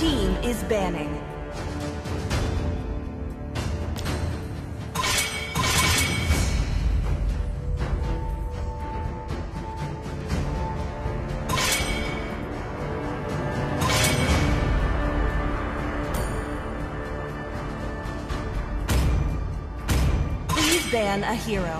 team is banning. Please ban a hero.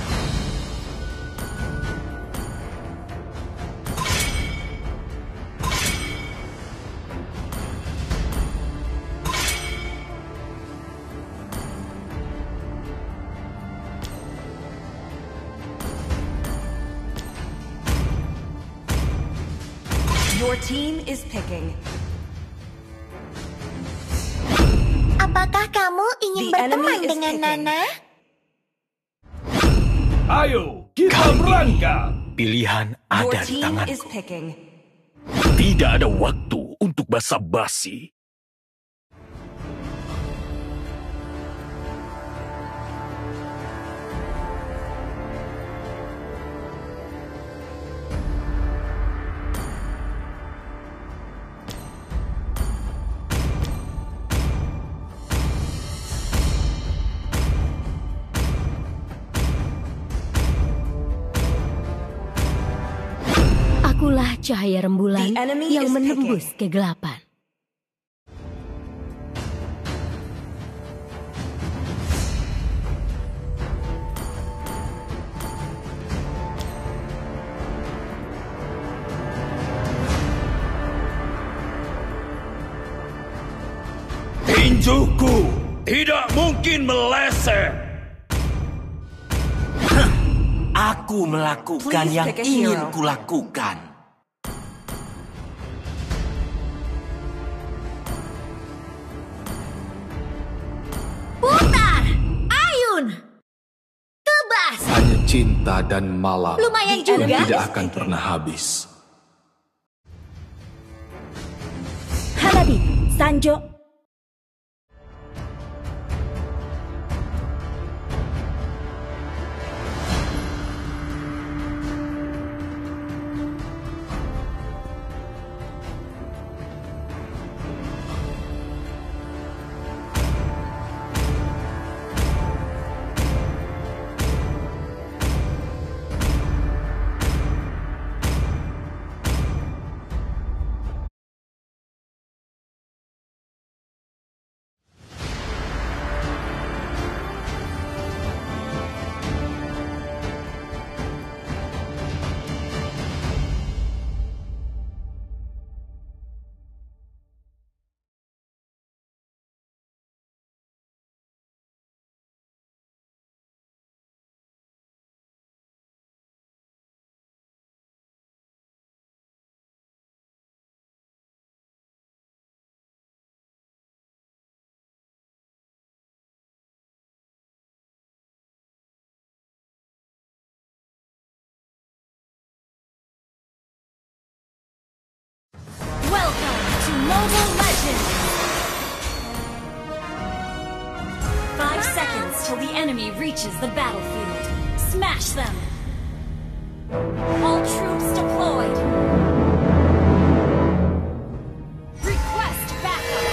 Your team is picking. Apakah kamu ingin berteman dengan Nana? Ayo, kita berangkat. Pilihan Your ada di team is tanganku. picking. Tidak ada waktu untuk basa-basi. Akulah cahaya rembulan The enemy yang is menembus picking. kegelapan. Tinjuku tidak mungkin meleset. Aku melakukan Please yang pick a ingin hero. kulakukan. Putar! Ayun! Tebas! Hanya cinta dan malam Lumayan The juga. enemy tidak akan pernah habis. Hanabi, Sanjo. Welcome to Mobile Legends! 5 seconds till the enemy reaches the battlefield. Smash them! All troops deployed! Request backup!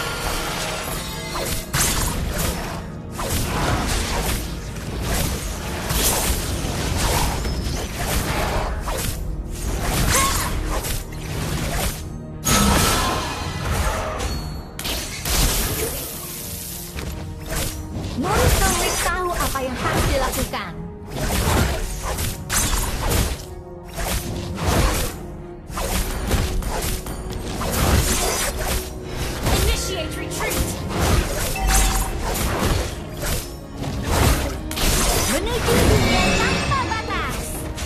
Murid Norwich tahu apa yang harus dilakukan. Initiate retreat! Menuju dunia tanpa batas.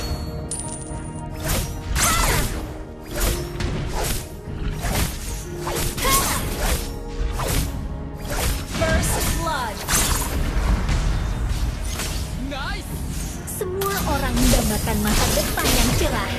First blood! Semua orang mendambakan masa depan yang cerah.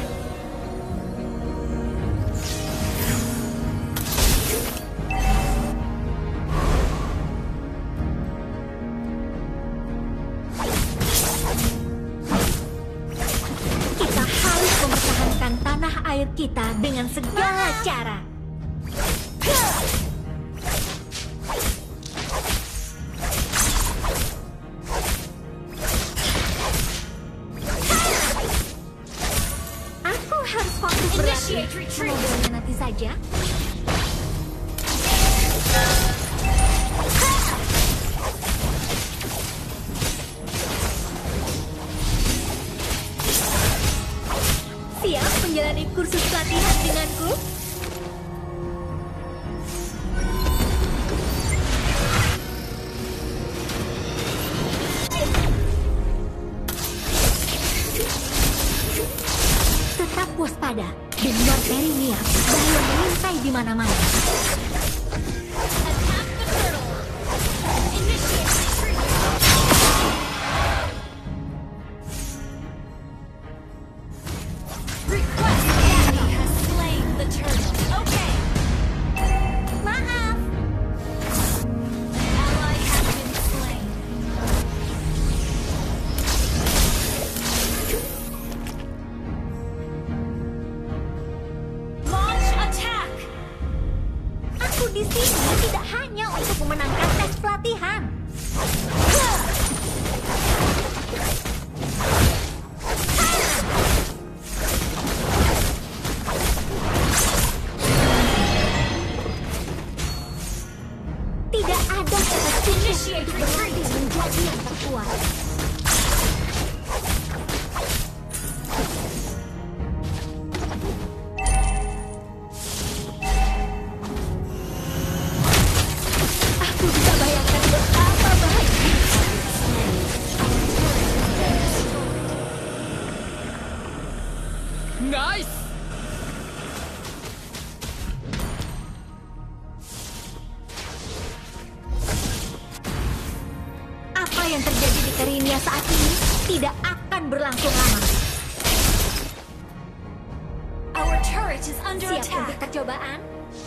Kita harus mempertahankan tanah air kita dengan segala cara. harus fokus berlatih. Initiate retreat. Ngobrolnya nanti saja. Siap menjalani kursus pelatihan denganku? Tetap waspada dan Northerinia bahaya mengintai di mana-mana. Attack the turtle. Initiate retreat. Request backup. Has slain the turtle. Okay. Maaf, An ally has been slain. Launch attack. aku di sini tidak hanya untuk memenangkan tes pelatihan. Tidak ada kata cukup Initiate untuk berlatih retreat. menjadi yang terkuat. Aku bisa bayangkan betapa bahagia. Nice! Apa yang terjadi di Karinia saat ini tidak akan berlangsung lama. Our turret is under Siap untuk attack. percobaan?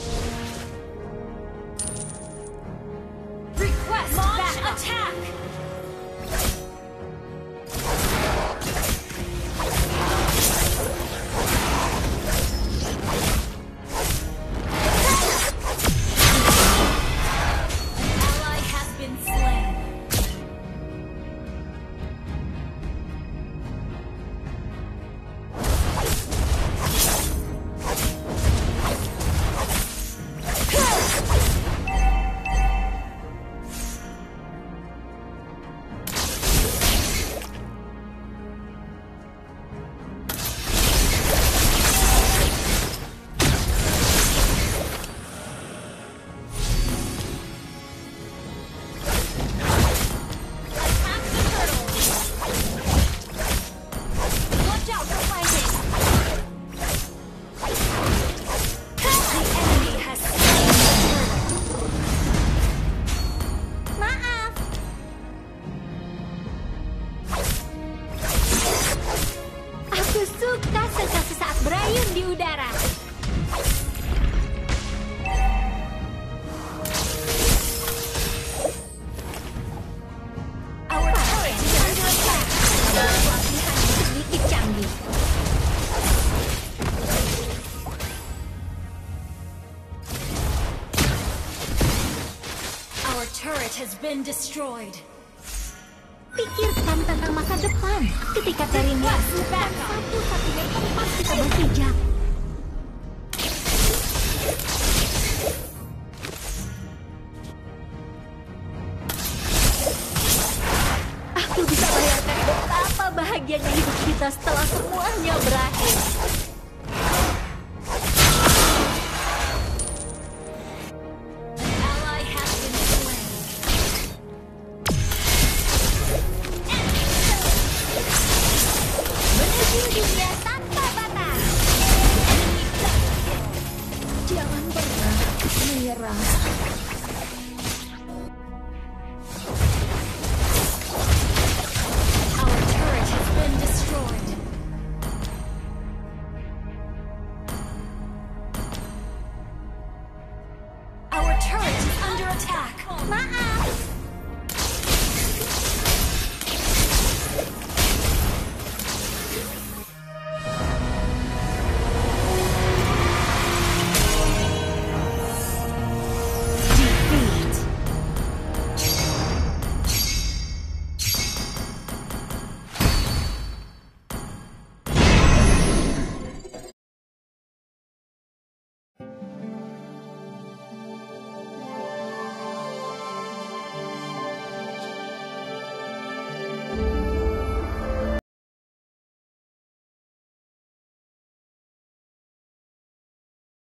Request launch attack. An ally has been slain. Attack the turtle. Watch out for flanking. The enemy has slain the turtle. Maaf, aku suka sensasi saat berayun di udara. Our turret is under attack. Pelatihan sedikit canggih. Our turret has been destroyed. Pikirkan tentang masa depan ketika Karinia bukan satu-satunya tempat kita berpijak. Aku bisa bayangkan betapa bahagianya hidup kita setelah semuanya berakhir. An ally has been slain. Menuju dunia tanpa batas. Enemy double kill. Jangan pernah menyerah.